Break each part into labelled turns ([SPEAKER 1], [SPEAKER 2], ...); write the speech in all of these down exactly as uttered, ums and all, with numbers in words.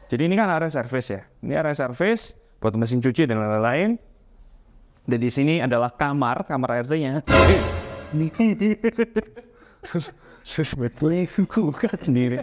[SPEAKER 1] Jadi ini kan area service ya. Ini area service buat mesin cuci dan lain-lain. Dan di sini adalah kamar, kamar A R T-nya. Ini sebetulnya buka sendiri.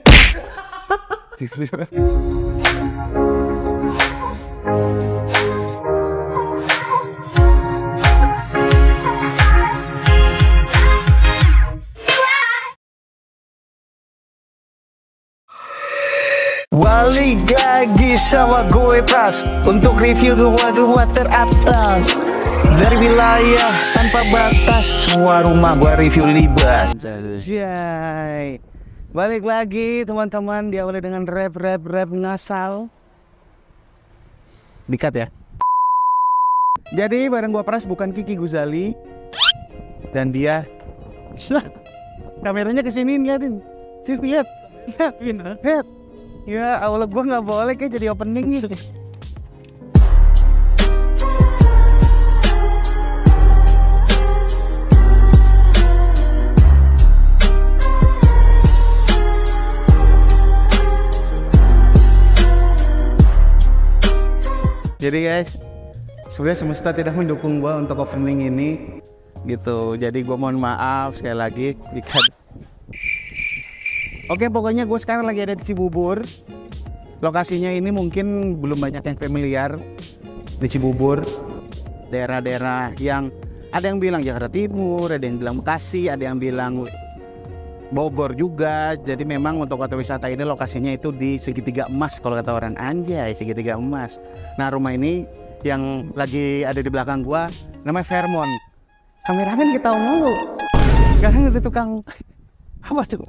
[SPEAKER 2] Balik lagi sama gue Pras untuk review rumah-rumah teratas dari wilayah tanpa batas. Semua rumah gue review libas. Jai. Balik lagi teman-teman, diawali dengan rap rap rap ngasal. Dikat ya. Jadi bareng gue Pras, bukan Kiki Guzali. Dan dia kameranya kesini, liatin. Sini lihat. Lihat, lihat. Ya Allah, gue nggak boleh kayak jadi opening gitu. Jadi guys, sebenarnya semesta tidak mendukung gue untuk opening ini gitu. Jadi gue mohon maaf sekali lagi. Oke, pokoknya gue sekarang lagi ada di Cibubur. Lokasinya ini mungkin belum banyak yang familiar di Cibubur. Daerah-daerah yang ada yang bilang Jakarta Timur, ada yang bilang Bekasi, ada yang bilang Bogor juga. Jadi memang untuk kota wisata ini lokasinya itu di Segitiga Emas kalau kata orang. Anjay, Segitiga Emas. Nah, rumah ini yang lagi ada di belakang gua namanya Fairmont. Kameramen kita mulu. Sekarang ada tukang apa tuh?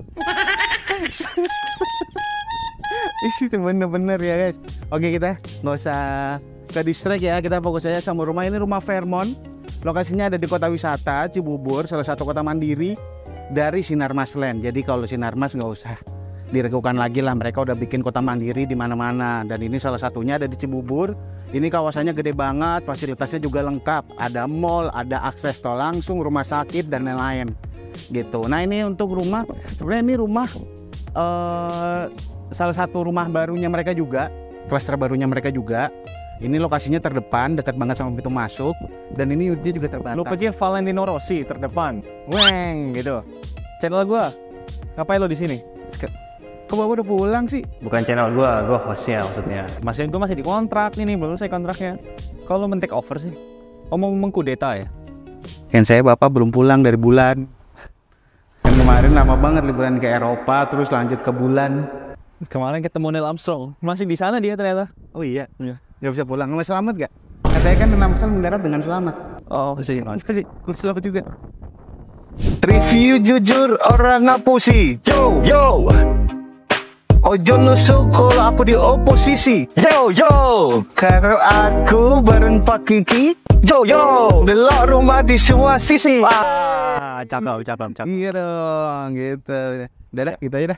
[SPEAKER 2] Itu bener-bener ya guys. Oke, kita nggak usah ke distract ya, kita fokus aja sama rumah ini. Rumah Fairmont, lokasinya ada di kota wisata Cibubur, salah satu kota mandiri dari Sinarmas Land. Jadi kalau Sinarmas nggak usah diragukan lagi lah, mereka udah bikin kota mandiri di mana-mana. Dan ini salah satunya ada di Cibubur. Ini kawasannya gede banget, fasilitasnya juga lengkap. Ada mall, ada akses tol langsung, rumah sakit dan lain-lain gitu. Nah, ini untuk rumah, sebenarnya ini rumah uh, salah satu rumah barunya mereka juga, klaster barunya mereka juga. Ini lokasinya terdepan, dekat banget sama pintu masuk, dan ini unitnya juga terbatas.
[SPEAKER 1] Lupa aja Valentino Rossi terdepan, weng gitu. Channel gua, ngapain lo di sini?
[SPEAKER 2] Kok bapak udah pulang sih?
[SPEAKER 1] Bukan channel gua, gua hostnya maksudnya. Masih gua masih di kontrak nih, belum selesai kontraknya. Kalau men take over sih, oh mau mengkudeta ya?
[SPEAKER 2] Kan saya bapak belum pulang dari bulan. Kan kemarin lama banget liburan ke Eropa, terus lanjut ke bulan.
[SPEAKER 1] Kemarin ketemu Neil Armstrong, masih di sana dia ternyata.
[SPEAKER 2] Oh iya, iya. Gak bisa pulang, nggak selamat gak? Katanya kan Neil Armstrong mendarat dengan selamat.
[SPEAKER 1] Oh masih,
[SPEAKER 2] masih, selamat juga. Review jujur orang ngapusi. Yo, yo. Ojo nusuk kalau aku di oposisi. Yo, yo. Karena aku bareng Pak Kiki. Yo, yo. Delok rumah di semua sisi.
[SPEAKER 1] Ah, cakep, cakep, cakep.
[SPEAKER 2] Iya dong, gitu. Dadah, kita aja dah.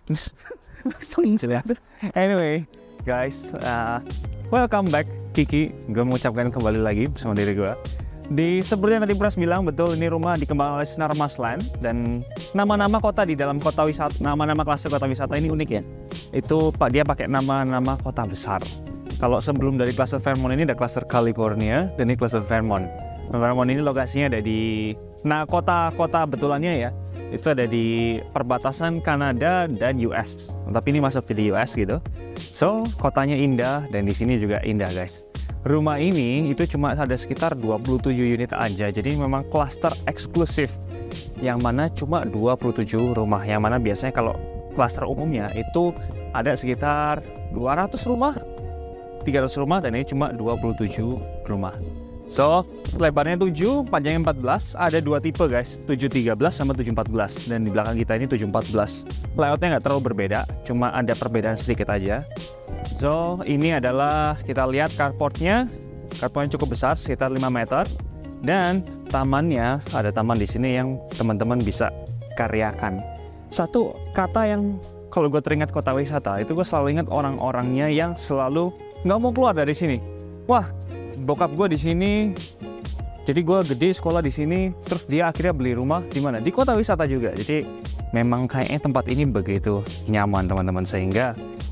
[SPEAKER 1] Anyway, guys, uh, welcome back Kiki. Gue mengucapkan kembali lagi bersama diri gue. Di seperti yang tadi Pras bilang, betul ini rumah dikembangkan oleh Sinarmas Land. Dan nama-nama kota di dalam kota wisata, nama-nama klaster kota wisata ini unik ya. Itu Pak dia pakai nama-nama kota besar. Kalau sebelum dari klaster Fairmont ini ada klaster California dan ini klaster Fairmont. Fairmont ini lokasinya ada di, nah kota-kota betulannya ya, itu ada di perbatasan Kanada dan U S. Tapi ini masuk di U S gitu. So kotanya indah dan di sini juga indah guys. Rumah ini itu cuma ada sekitar dua puluh tujuh unit aja. Jadi memang klaster eksklusif. Yang mana cuma dua puluh tujuh rumah. Yang mana biasanya kalau klaster umumnya itu ada sekitar dua ratus rumah, tiga ratus rumah, dan ini cuma dua puluh tujuh rumah. So, lebarnya tujuh, panjangnya empat belas, ada dua tipe guys, tujuh tiga belas sama tujuh empat belas. Dan di belakang kita ini tujuh empat belas. Layoutnya nggak terlalu berbeda, cuma ada perbedaan sedikit aja. So, ini adalah kita lihat carportnya. Carportnya cukup besar, sekitar lima meter. Dan tamannya, ada taman di sini yang teman-teman bisa karyakan. Satu kata yang kalau gue teringat kota wisata, itu gue selalu ingat orang-orangnya yang selalu nggak mau keluar dari sini. Wah, bokap gue di sini, jadi gue gede sekolah di sini, terus dia akhirnya beli rumah di mana? Di kota wisata juga. Jadi memang kayaknya tempat ini begitu nyaman teman-teman, sehingga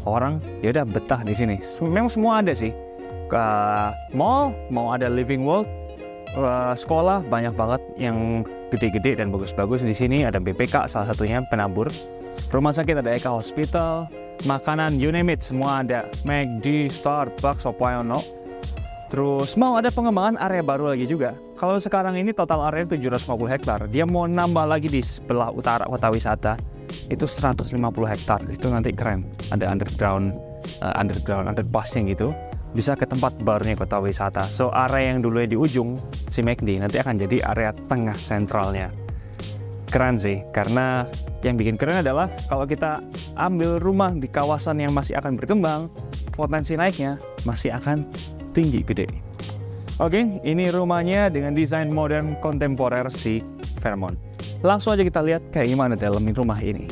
[SPEAKER 1] orang ya udah betah di sini. Memang semua ada sih. Ke mall mau ada living world, uh, sekolah banyak banget yang gede-gede dan bagus-bagus di sini. Ada B P K salah satunya penabur. Rumah sakit ada Eka Hospital, makanan you name it semua ada. McD, Starbucks, Sopoyono. Terus mau ada pengembangan area baru lagi juga. Kalau sekarang ini total area tujuh ratus lima puluh hektar. Dia mau nambah lagi di sebelah utara kota wisata. Itu seratus lima puluh hektar. Itu nanti keren. Ada underground uh, underground underpassnya gitu. Bisa ke tempat barunya kota wisata. So area yang dulunya di ujung si McD nanti akan jadi area tengah sentralnya. Keren sih, karena yang bikin keren adalah kalau kita ambil rumah di kawasan yang masih akan berkembang, potensi naiknya masih akan tinggi, gede. Oke, ini rumahnya dengan desain modern kontemporer si Fairmont. Langsung aja kita lihat kayak gimana dalam rumah ini.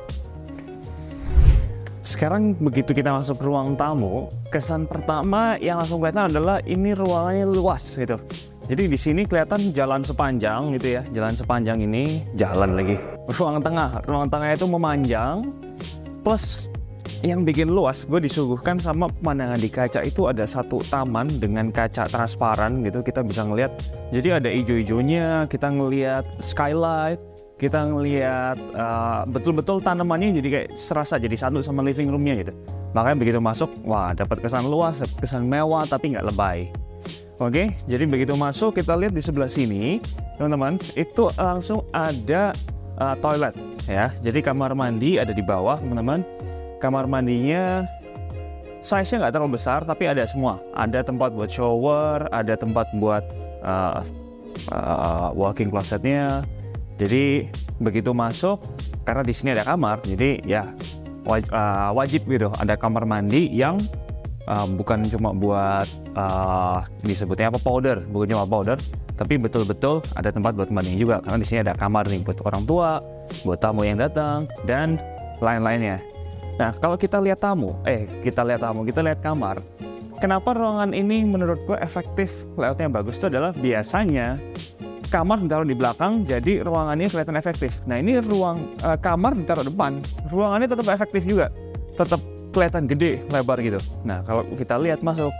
[SPEAKER 1] Sekarang begitu kita masuk ruang tamu, kesan pertama yang langsung kelihatan adalah ini ruangannya luas gitu. Jadi di sini kelihatan jalan sepanjang gitu ya, jalan sepanjang ini, jalan lagi. Ruang tengah, ruang tengah itu memanjang, plus yang bikin luas, gue disuguhkan sama pemandangan di kaca itu ada satu taman dengan kaca transparan gitu, kita bisa ngelihat. Jadi ada ijo-ijonya, kita ngelihat skylight, kita ngelihat uh, betul-betul tanamannya jadi kayak serasa jadi satu sama living roomnya gitu. Makanya begitu masuk, wah dapat kesan luas, kesan mewah tapi nggak lebay. Oke, jadi begitu masuk kita lihat di sebelah sini, teman-teman, itu langsung ada uh, toilet ya. Jadi kamar mandi ada di bawah, teman-teman. Kamar mandinya size-nya nggak terlalu besar, tapi ada semua. Ada tempat buat shower, ada tempat buat uh, uh, walking closet-nya. Jadi begitu masuk, karena di sini ada kamar, jadi ya waj uh, wajib gitu ada kamar mandi yang uh, bukan cuma buat uh, disebutnya apa powder, bukan cuma powder, tapi betul-betul ada tempat buat mandi juga. Karena di sini ada kamar nih buat orang tua, buat tamu yang datang dan lain-lainnya. Nah, kalau kita lihat tamu, eh kita lihat tamu, kita lihat kamar. Kenapa ruangan ini menurut gue efektif, layoutnya bagus itu adalah biasanya kamar ditaruh di belakang, jadi ruangannya kelihatan efektif. Nah, ini ruang uh, kamar ditaruh depan, ruangannya tetap efektif juga, tetap kelihatan gede, lebar gitu. Nah, kalau kita lihat masuk,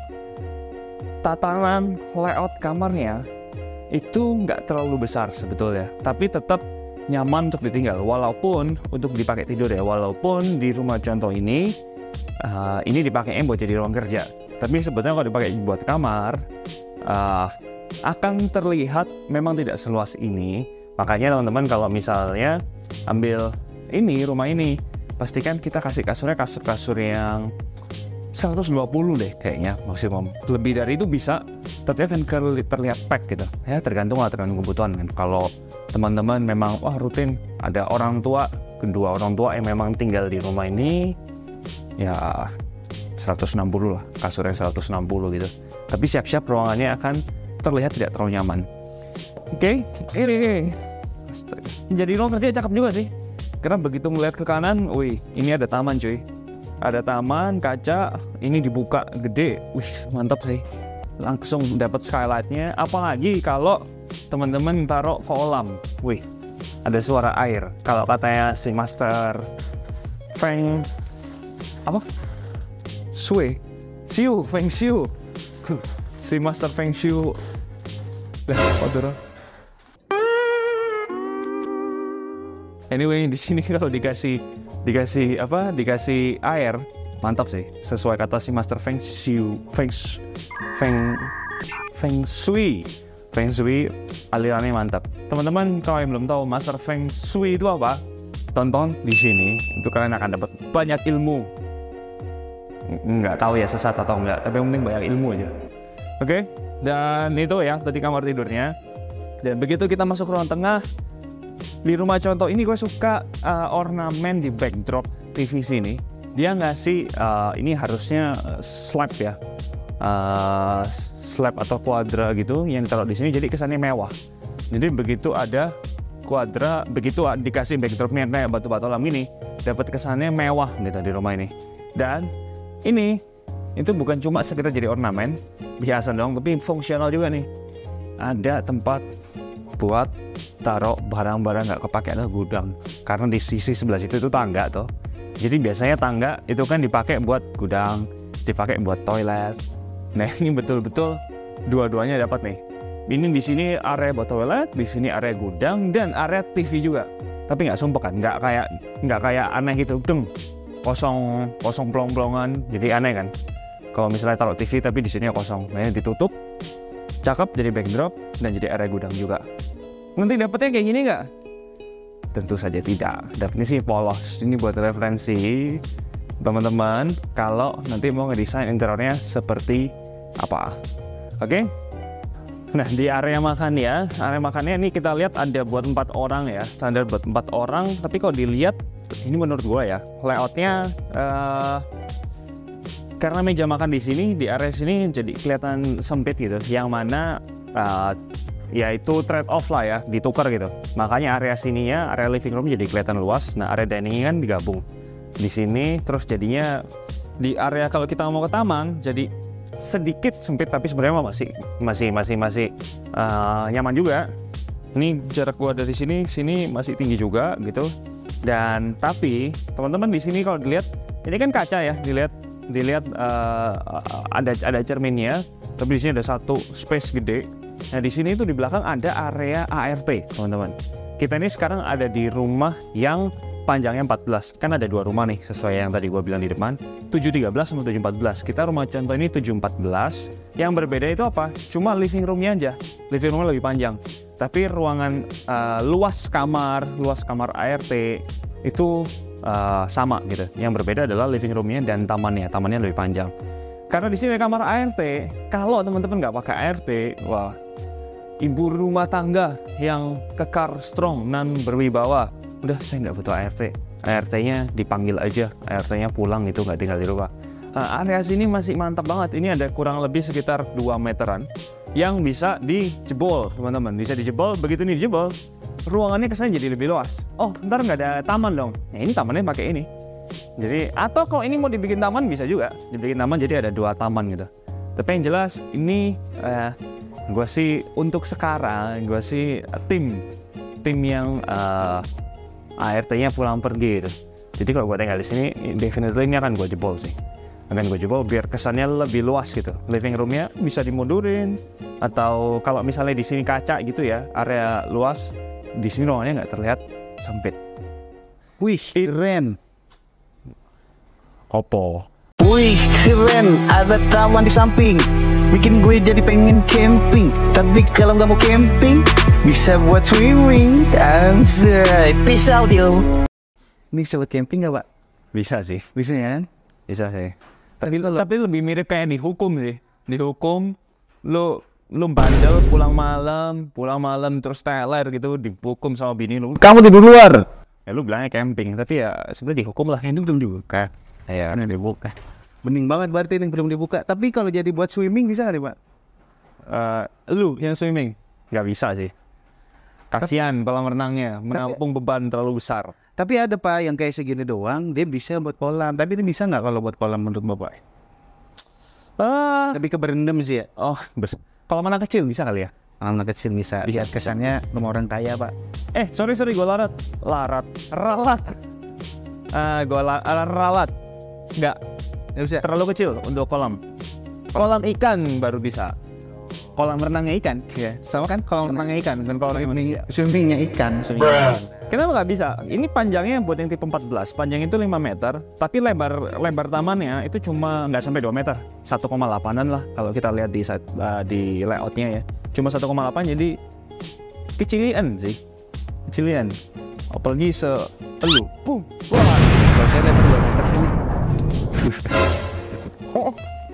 [SPEAKER 1] tatanan layout kamarnya itu nggak terlalu besar sebetulnya, tapi tetap nyaman untuk ditinggal, walaupun untuk dipakai tidur ya, walaupun di rumah contoh ini uh, ini dipakainya buat jadi ruang kerja, tapi sebetulnya kalau dipakai buat kamar uh, akan terlihat memang tidak seluas ini. Makanya teman-teman kalau misalnya ambil ini rumah ini, pastikan kita kasih kasurnya kasur-kasur yang seratus dua puluh deh kayaknya maksimum. Lebih dari itu bisa, tapi akan terlihat pack gitu ya, tergantung lah, tergantung kebutuhan kan. Kalau teman-teman memang wah rutin ada orang tua, kedua orang tua yang memang tinggal di rumah ini, ya seratus enam puluh lah, kasurnya seratus enam puluh gitu. Tapi siap-siap ruangannya akan terlihat tidak terlalu nyaman. Oke, okay. ini jadi ruang kerja cakep juga sih, karena begitu melihat ke kanan, wih ini ada taman cuy. Ada taman, kaca, ini dibuka gede, wih mantap sih. Langsung dapat skylight-nya, apalagi kalau teman-teman taruh kolam, wih ada suara air. Kalau katanya si Master Feng apa? Shui, Xiu, Feng Xiu, si Master Feng Xiu, lah kotor. Anyway, di sini kalau dikasih dikasih apa? Dikasih air, mantap sih. Sesuai kata si Master Feng Shui, Feng Feng Feng Shui, Feng Shui alirannya mantap. Teman-teman kalau yang belum tahu Master Feng Shui itu apa? Tonton di sini, itu kalian akan dapat banyak ilmu. Nggak tahu ya sesat atau enggak, tapi yang penting banyak ilmu aja. Oke, okay? Dan itu ya tadi kamar tidurnya. Dan begitu kita masuk ruang tengah. Di rumah contoh ini gue suka uh, ornamen di backdrop T V sini. Dia ngasih uh, ini harusnya uh, slab ya, uh, slab atau kuadra gitu yang ditaruh di sini. Jadi kesannya mewah. Jadi begitu ada kuadra, begitu dikasih backdropnya kayak batu-batu alam gini, dapat kesannya mewah gitu di rumah ini. Dan ini itu bukan cuma sekedar jadi ornamen biasa dong, tapi fungsional juga nih. Ada tempat buat taruh barang-barang nggak kepake atau gudang, karena di sisi sebelah situ itu tangga tuh. Jadi biasanya tangga itu kan dipakai buat gudang, dipakai buat toilet. Nah ini betul-betul dua-duanya dapat nih. Ini di sini area buat toilet, di sini area gudang dan area T V juga. Tapi nggak sumpah kan, nggak kayak nggak kayak aneh gitu, deng kosong kosong plong-plongan, jadi aneh kan. Kalau misalnya taruh T V tapi di sini kosong, nah ini ditutup, cakep jadi backdrop dan jadi area gudang juga. Nanti dapetnya kayak gini nggak? Tentu saja tidak. Dapetnya sih polos. Ini buat referensi teman-teman kalau nanti mau ngedesain interiornya seperti apa. Oke? Okay? Nah di area makan ya, area makannya ini kita lihat ada buat empat orang ya, standar buat empat orang. Tapi kalau dilihat, ini menurut gua ya, layoutnya uh, karena meja makan di sini di area sini jadi kelihatan sempit gitu. Yang mana uh, ya itu trade off lah ya, ditukar gitu. Makanya area sininya, area living room jadi kelihatan luas. Nah area dining kan digabung di sini, terus jadinya di area kalau kita mau ke taman jadi sedikit sempit, tapi sebenarnya masih masih masih masih uh, nyaman juga. Ini jarak gua dari sini sini masih tinggi juga gitu. Dan tapi teman-teman di sini kalau dilihat ini kan kaca ya, dilihat dilihat uh, ada ada cerminnya, tapi di sini ada satu space gede. Nah di sini itu di belakang ada area A R T teman-teman. Kita ini sekarang ada di rumah yang panjangnya empat belas, kan ada dua rumah nih sesuai yang tadi gua bilang di depan, tujuh tiga belas sama tujuh empat belas. Kita rumah contoh ini tujuh empat belas. Yang berbeda itu apa? Cuma living roomnya aja, living roomnya lebih panjang. Tapi ruangan uh, luas kamar, luas kamar A R T itu uh, sama gitu. Yang berbeda adalah living roomnya dan tamannya, tamannya lebih panjang. Karena di sini kamar A R T, kalau teman-teman nggak pakai A R T, wah, ibu rumah tangga yang kekar, strong, nan berwibawa, udah saya nggak butuh A R T. A R T-nya dipanggil aja, A R T-nya pulang itu nggak tinggal di rumah. Nah, area sini masih mantap banget. Ini ada kurang lebih sekitar dua meteran yang bisa dijebol, teman-teman. Bisa dijebol, begitu ini dijebol, ruangannya kesannya jadi lebih luas. Oh, ntar nggak ada taman dong. Nah, ini tamannya pakai ini. Jadi, atau kalau ini mau dibikin taman bisa juga. Dibikin taman jadi ada dua taman gitu. Tapi yang jelas ini, eh, gue sih untuk sekarang, gue sih tim tim yang uh, A R T-nya pulang pergi gitu. Jadi kalau gue tinggal di sini, definitely ini akan gue jebol sih. Akan gue jebol biar kesannya lebih luas gitu. Living roomnya bisa dimundurin, atau kalau misalnya di sini kaca gitu ya, area luas, di sini ruangannya nggak terlihat sempit.
[SPEAKER 2] Wih, keren.
[SPEAKER 1] Opo.
[SPEAKER 2] Wih, keren. Ada taman di samping. Bikin gue jadi pengen camping. Tapi kalau nggak mau camping, bisa buat swimming. Anjay, peace out yo. Ini bisa buat camping nggak, Pak?
[SPEAKER 1] Bisa sih.
[SPEAKER 2] Bisa ya?
[SPEAKER 1] Bisa sih.
[SPEAKER 2] Tapi,
[SPEAKER 1] Tapi, tapi lebih mirip kayak dihukum sih. Dihukum, lu lu bandel pulang malam, pulang malam terus teler gitu, dihukum sama bini lu. Kamu tidur luar. Ya lu bilangnya camping, tapi ya sebenarnya dihukum lah. Ini belum dibuka. Ya, ini dibuka.
[SPEAKER 2] Bening banget berarti ini belum dibuka. Tapi kalau jadi buat swimming bisa nggak nih, Pak?
[SPEAKER 1] Uh, lu yang swimming nggak bisa sih. Kasihan kolam renangnya menampung tapi, beban terlalu besar.
[SPEAKER 2] Tapi ada Pak yang kayak segini doang, dia bisa buat kolam. Tapi ini bisa nggak kalau buat kolam menurut Bapak?
[SPEAKER 1] Uh,
[SPEAKER 2] Lebih ke berendam sih ya.
[SPEAKER 1] Oh, kolam anak kecil bisa kali ya?
[SPEAKER 2] Anak kecil bisa. Bisa kesannya rumah orang kaya Pak.
[SPEAKER 1] Eh sorry sorry gue larat, larat, ralat. Uh, gue la ralat. Nggak.
[SPEAKER 2] Ya bisa.
[SPEAKER 1] Terlalu kecil untuk kolam. Kolam ikan baru bisa. Kolam renangnya ikan, ya sama kan kolam renangnya ikan dan kolam swimming,
[SPEAKER 2] swimmingnya ikan.
[SPEAKER 1] Swimming. Kenapa nggak bisa? Ini panjangnya buat yang tipe empat belas, panjang itu lima meter, tapi lebar lebar tamannya itu cuma nggak sampai dua meter, satu koma delapanan lah kalau kita lihat di uh, di layoutnya ya, cuma satu koma delapan jadi kecilian sih, kecilian. Apalagi se elu, boom, wah,
[SPEAKER 2] kalau saya lebar dua meter sini. Oh.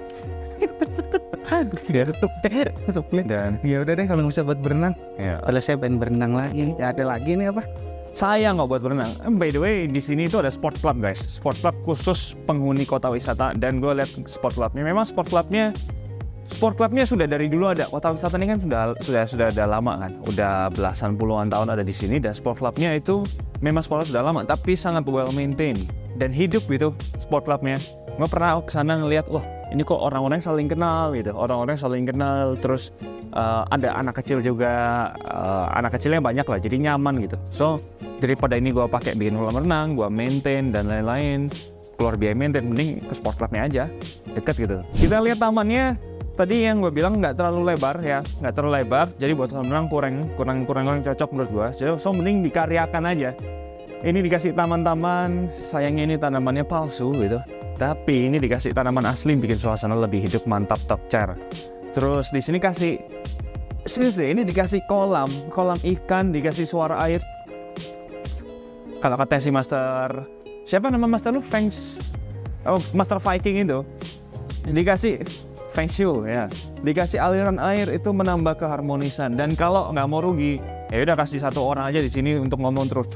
[SPEAKER 2] Dan ya udah deh kalau nggak bisa buat berenang. Ya. Kalau saya pengen berenang lagi, ya ada lagi nih apa?
[SPEAKER 1] Saya nggak buat berenang. By the way, di sini itu ada sport club guys. Sport club khusus penghuni kota wisata. Dan gue lihat sport clubnya. Memang sport clubnya, sport clubnya sudah dari dulu ada. Kota wisata ini kan sudah sudah sudah ada lama kan. Udah belasan puluhan tahun ada di sini. Dan sport clubnya itu memang sport club sudah lama, tapi sangat well maintained dan hidup gitu sport clubnya. Gue pernah kesana ngeliat, wah ini kok orang-orang saling kenal gitu, orang-orang saling kenal, terus uh, ada anak kecil juga, uh, anak kecilnya banyak lah, jadi nyaman gitu. So daripada ini gue pakai bikin kolam renang, gue maintain dan lain-lain, keluar biaya maintain, mending ke sport clubnya aja, deket gitu. Kita lihat tamannya. Tadi yang gue bilang nggak terlalu lebar ya, nggak terlalu lebar, jadi buat kolam renang kurang kurang kurang kurang cocok menurut gue. Jadi so mending dikaryakan aja. Ini dikasih taman-taman, sayangnya ini tanamannya palsu gitu. Tapi ini dikasih tanaman asli, bikin suasana lebih hidup, mantap, top chair. Terus di sini kasih, serius deh, ini dikasih kolam, kolam ikan, dikasih suara air. Kalau kata si master, siapa nama master lu? Fangs, oh master Viking itu, dikasih Feng Shui ya, dikasih aliran air itu menambah keharmonisan. Dan kalau nggak mau rugi, ya udah kasih satu orang aja di sini untuk ngomong terus.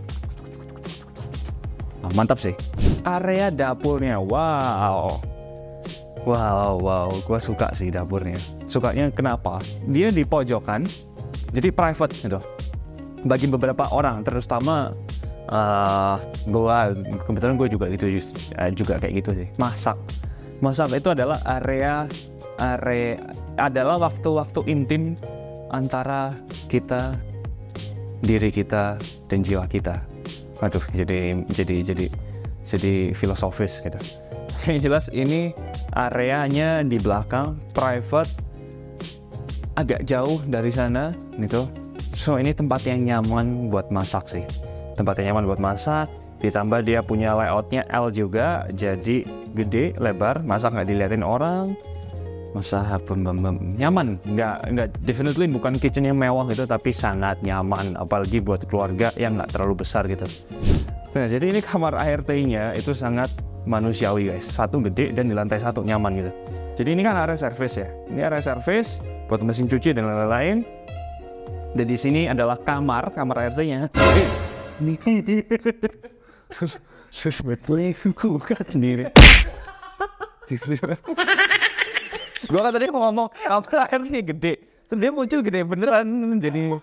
[SPEAKER 1] Nah, mantap sih. Area dapurnya, wow, wow, wow, gua suka sih dapurnya. Sukanya kenapa? Dia di pojokan, jadi private gitu. Bagi beberapa orang, terutama uh, gua, kebetulan gue juga gitu, juga kayak gitu sih. Masak, masak itu adalah area area adalah waktu-waktu intim antara kita, diri kita dan jiwa kita. Waduh, jadi jadi jadi jadi filosofis gitu. Yang jelas ini areanya di belakang, private, agak jauh dari sana gitu. So ini tempat yang nyaman buat masak sih. Tempat yang nyaman buat masak. Ditambah dia punya layoutnya L juga, jadi gede, lebar, masak nggak diliatin orang. Masa nyaman, nggak nggak definitely bukan kitchen yang mewah gitu, tapi sangat nyaman, apalagi buat keluarga yang nggak terlalu besar gitu. Nah, jadi ini kamar A R T-nya itu sangat manusiawi guys, satu gede dan di lantai satu nyaman gitu. Jadi ini kan area service ya, ini area service buat mesin cuci dan lain-lain. Dan di sini adalah kamar, kamar A R T-nya. Ini sebetulnya aku buka sendiri. Gue kan tadi mau ngomong kamar airnya gede, terus dia muncul gede beneran, jadi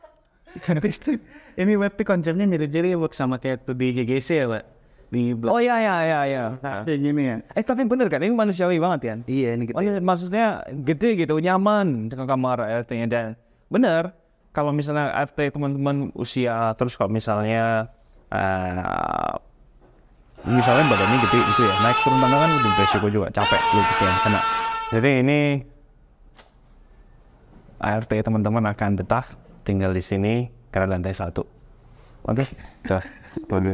[SPEAKER 2] ini berarti konsepnya mirip-mirip sama kayak tuh di G G C ya Pak, di blok.
[SPEAKER 1] Oh iya iya iya iya.
[SPEAKER 2] Nah, kayak gini ya.
[SPEAKER 1] Eh tapi bener kan, ini manusiawi banget kan?
[SPEAKER 2] Iya ini gede.
[SPEAKER 1] Oh iya, maksudnya gede gitu, nyaman dengan kamar A R T-nya. Dan bener, kalau misalnya A R T teman-teman usia, terus kalau misalnya uh, misalnya badannya gede itu ya, naik turun tangga kan udah beresiko juga, capek lu gitu ya, kena. Jadi ini A R T teman-teman akan betah tinggal di sini karena lantai satu. Oke, dah, boleh.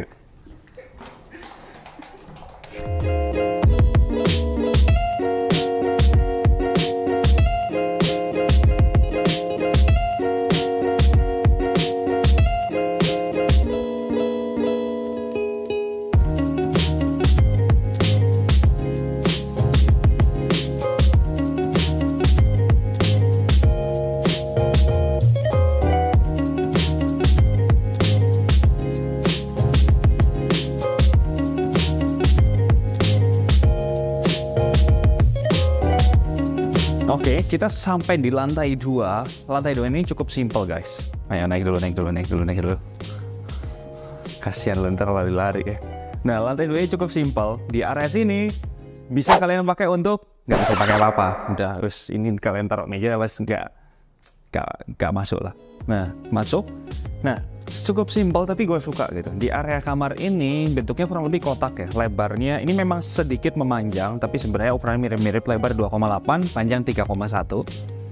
[SPEAKER 1] Oke, kita sampai di lantai dua. Lantai dua ini cukup simple guys. Ayo naik dulu, naik dulu, naik dulu, naik dulu. Kasihan lo ntar lari-lari ya. Nah, lantai dua ini cukup simple. Di area sini bisa kalian pakai untuk nggak bisa pakai apa-apa. Udah, terus ini kalian taruh meja, pas nggak nggak nggak masuk lah. Nah, masuk. Nah, cukup simpel tapi gue suka gitu. Di area kamar ini bentuknya kurang lebih kotak ya. Lebarnya ini memang sedikit memanjang, tapi sebenarnya ukurannya mirip-mirip, lebar dua koma delapan, panjang tiga koma satu.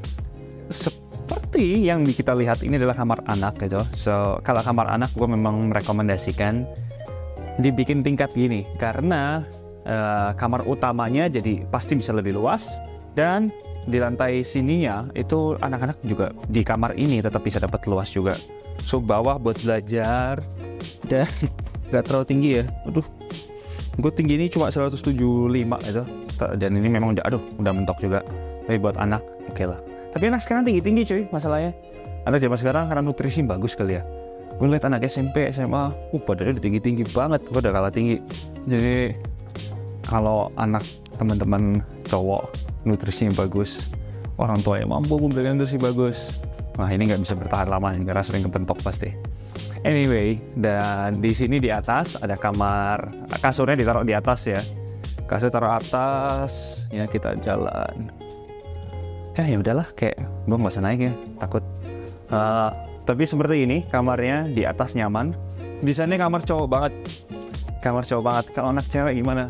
[SPEAKER 1] Seperti yang kita lihat ini adalah kamar anak gitu. So, kalau kamar anak gue memang merekomendasikan dibikin tingkat gini karena uh, kamar utamanya jadi pasti bisa lebih luas, dan di lantai sininya itu anak-anak juga di kamar ini tetap bisa dapat luas juga. So bawah buat belajar dan nggak terlalu tinggi ya. Aduh, gue tinggi ini cuma seratus tujuh puluh lima itu, dan ini memang udah, aduh, udah mentok juga. Tapi buat anak oke okay lah. Tapi anak sekarang tinggi-tinggi cuy, masalahnya anak zaman sekarang karena nutrisi bagus kali ya. Gue liat anak S M P, S M A, uh badannya udah tinggi-tinggi banget, gue udah kalah tinggi. Jadi kalau anak teman-teman cowok nutrisinya bagus, orang tua yang mampu memberikan nutrisi bagus, nah ini nggak bisa bertahan lama karena sering kepentok pasti. Anyway, dan di sini di atas ada kamar, kasurnya ditaruh di atas ya. Kasur taruh atas, ya kita jalan. Ya ya udahlah, kayak gue nggak usah naik ya, takut. Uh, tapi seperti ini kamarnya, di atas nyaman. Desainnya kamar cowok banget. Kamar cowok banget. Kalau anak cewek gimana?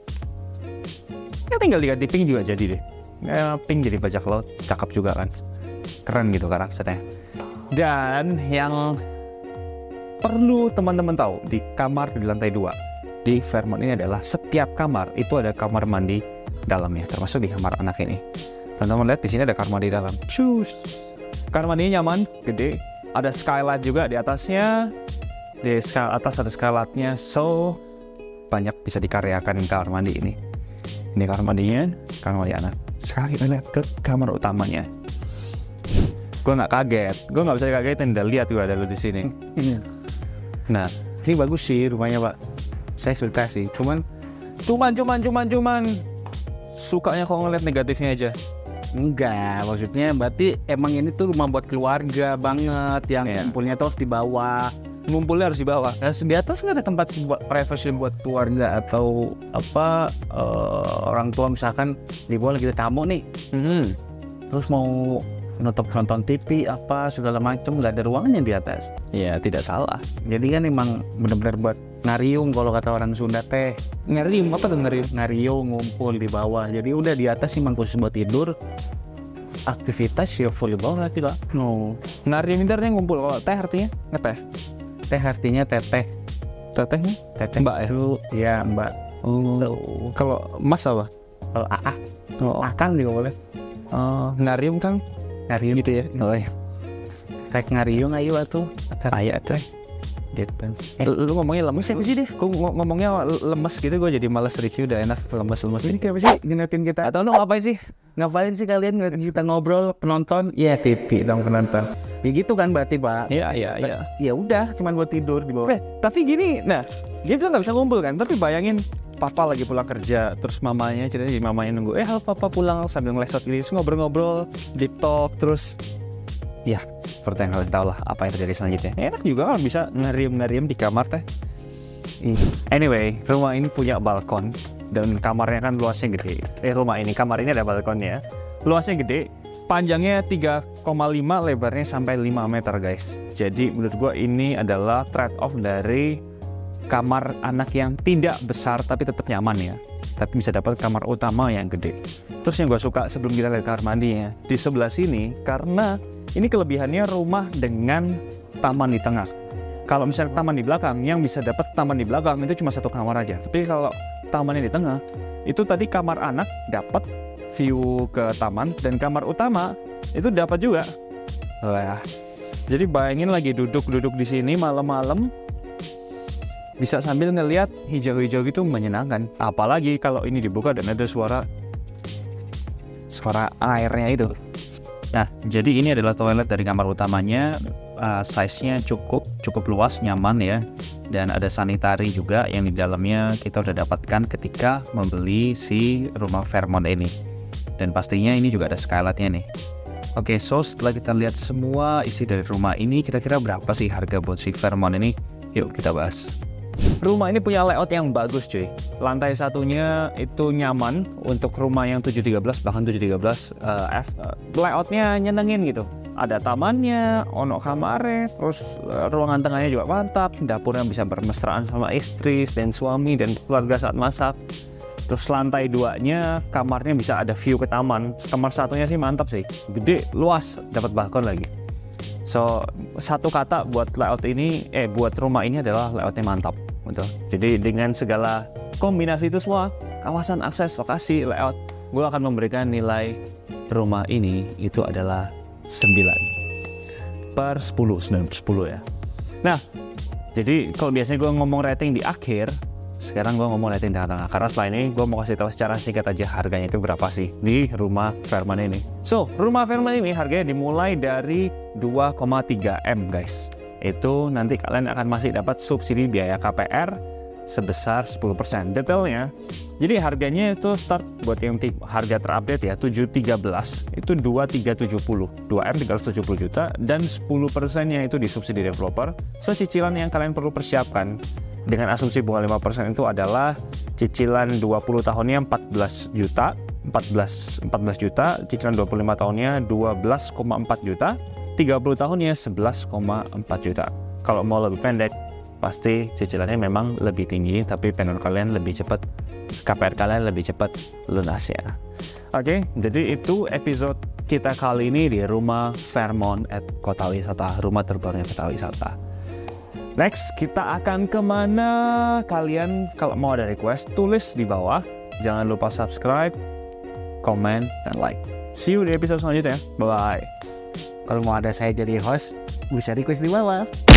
[SPEAKER 1] Ya tinggal diganti pink juga jadi deh. Ya, pink jadi bajak laut, cakep juga kan. Keren gitu karakternya. Dan yang perlu teman-teman tahu di kamar di lantai dua di Fairmont ini adalah setiap kamar itu ada kamar mandi dalamnya, termasuk di kamar anak ini. Teman-teman lihat di sini ada kamar mandi dalam. Cus. Kamar mandinya nyaman, gede. Ada skylight juga di atasnya. Di sky atas ada skylightnya, so banyak bisa dikaryakan di kamar mandi ini. Ini kamar mandinya, kamar mandi anak. Sekarang kita lihat ke kamar utamanya. Gue nggak kaget, gue nggak bisa kagetin. Udah lihat gue ada lu di sini. Nah,
[SPEAKER 2] Ini bagus sih rumahnya Pak. Saya suka sih. Cuman,
[SPEAKER 1] cuman, cuman, cuman, cuman sukanya kok ngeliat negatifnya aja.
[SPEAKER 2] enggak. Maksudnya berarti emang ini tuh rumah buat keluarga banget. Yang
[SPEAKER 1] Iya.
[SPEAKER 2] kumpulnya tuh harus di bawah.
[SPEAKER 1] Ngumpulnya harus di bawah.
[SPEAKER 2] Nah, di atas nggak ada tempat buat privacy buat keluarga atau apa eh, orang tua misalkan di bawah lagi ada tamu nih,
[SPEAKER 1] Hmm.
[SPEAKER 2] terus mau nonton nonton T V apa segala macam, nggak ada ruangannya di atas.
[SPEAKER 1] Ya tidak salah.
[SPEAKER 2] Jadi kan emang benar-benar buat ngariung kalau kata orang Sunda teh,
[SPEAKER 1] Ngerium apa tuh ngerium?
[SPEAKER 2] ngariung ngumpul di bawah. Jadi udah di atas emang khusus buat tidur, aktivitas ya full di bawah nanti lah. No,
[SPEAKER 1] Ngerium intinya ngumpul. Kalau teh artinya ngeteh.
[SPEAKER 2] teh artinya teteh,
[SPEAKER 1] Tetehnya
[SPEAKER 2] teteh
[SPEAKER 1] mbak ya.
[SPEAKER 2] itu ya mbak.
[SPEAKER 1] Oh. Kalau mas apa?
[SPEAKER 2] Kalau aa,
[SPEAKER 1] Oh,
[SPEAKER 2] akang juga boleh.
[SPEAKER 1] oh. Ngarium kan
[SPEAKER 2] Ngariung
[SPEAKER 1] gitu ya. Oh ya.
[SPEAKER 2] Rek ngariung ayo atuh.
[SPEAKER 1] Ayah teh.
[SPEAKER 2] Gitu.
[SPEAKER 1] Eh, lu, lu ngomongnya lemes apa sih deh? Kok ng- ngomongnya lemes gitu, gue jadi males review, udah enak lemes-lemes.
[SPEAKER 2] Ini kenapa sih ngeliatin kita?
[SPEAKER 1] Atau lu ngapain sih?
[SPEAKER 2] Ngapain sih kalian ngeliatin kita ngobrol penonton? Iya T V dong penonton. Ya gitu kan berarti Pak.
[SPEAKER 1] Iya, iya, iya.
[SPEAKER 2] Ya udah cuman buat tidur di bawah.
[SPEAKER 1] Eh, tapi gini, nah, dia bilang nggak bisa ngumpul kan? Tapi bayangin, papa lagi pulang kerja, terus mamanya ceritanya jadi mamanya nunggu, eh halo papa pulang sambil ngelesot gini, terus ngobrol-ngobrol, deep talk, terus ya, seperti yang kalian tahu lah apa yang terjadi selanjutnya. Enak juga kan bisa ngerium-ngerium di kamar teh. Anyway, rumah ini punya balkon dan kamarnya kan luasnya gede. Eh rumah ini, kamar ini ada balkonnya. Luasnya gede, panjangnya tiga koma lima, lebarnya sampai lima meter guys. Jadi menurut gua ini adalah trade off dari kamar anak yang tidak besar tapi tetap nyaman ya. Tapi bisa dapat kamar utama yang gede. Terus yang gue suka sebelum kita lihat kamar mandinya, di sebelah sini karena ini kelebihannya rumah dengan taman di tengah. Kalau misalnya taman di belakang, yang bisa dapat taman di belakang itu cuma satu kamar aja. Tapi kalau tamannya di tengah, itu tadi kamar anak dapat view ke taman dan kamar utama itu dapat juga. Wah. Jadi bayangin lagi duduk-duduk di sini malam-malam bisa sambil ngelihat hijau-hijau gitu, menyenangkan. Apalagi kalau ini dibuka dan ada suara suara airnya itu. Nah, jadi ini adalah toilet dari kamar utamanya. Uh, size-nya cukup cukup luas, nyaman ya. Dan ada sanitari juga yang di dalamnya kita udah dapatkan ketika membeli si rumah Fairmont ini. Dan pastinya ini juga ada skylight-nya nih. Oke, so setelah kita lihat semua isi dari rumah ini, kira-kira berapa sih harga buat si Fairmont ini? Yuk kita bahas. Rumah ini punya layout yang bagus cuy. Lantai satunya itu nyaman untuk rumah yang tujuh tiga belas, bahkan tujuh tiga belas uh, F. Uh, layoutnya nyenengin gitu. Ada tamannya, ono kamare, terus uh, ruangan tengahnya juga mantap. Dapurnya bisa bermesraan sama istri dan suami dan keluarga saat masak. Terus lantai duanya kamarnya bisa ada view ke taman. Kamar satunya sih mantap sih, gede, luas, dapat balkon lagi. So, satu kata buat layout ini, eh buat rumah ini adalah layoutnya mantap, betul. Jadi dengan segala kombinasi itu semua, kawasan akses, lokasi, layout, gue akan memberikan nilai rumah ini itu adalah sembilan per sepuluh, sembilan per sepuluh ya. Nah, jadi kalau biasanya gue ngomong rating di akhir, sekarang gue ngomong rating di tengah-tengah. Karena setelah ini gue mau kasih tahu secara singkat aja harganya itu berapa sih di rumah Fairmont ini. So, rumah Fairmont ini harganya dimulai dari dua koma tiga M guys. Itu nanti kalian akan masih dapat subsidi biaya K P R sebesar sepuluh persen. Detailnya, jadi harganya itu start buat yang tipe, harga terupdate ya, tujuh tiga belas itu dua tiga tujuh nol, dua M tiga ratus tujuh puluh juta dan sepuluh persennya itu disubsidi developer. So, cicilan yang kalian perlu persiapkan dengan asumsi bunga lima persen itu adalah cicilan dua puluh tahunnya empat belas juta, empat belas juta, cicilan dua puluh lima tahunnya dua belas koma empat juta, tiga puluh tahunnya sebelas koma empat juta. Kalau mau lebih pendek, pasti cicilannya memang lebih tinggi, tapi penur kalian lebih cepat, K P R kalian lebih cepat lunasnya. Oke, jadi itu episode kita kali ini di rumah Fairmont at Kota Wisata, rumah terbarunya Kota Wisata. Next, kita akan kemana? Kalian kalau mau ada request, tulis di bawah. Jangan lupa subscribe, komen, dan like. See you di episode selanjutnya. Bye-bye.
[SPEAKER 2] Kalau mau ada saya jadi host, bisa request di bawah.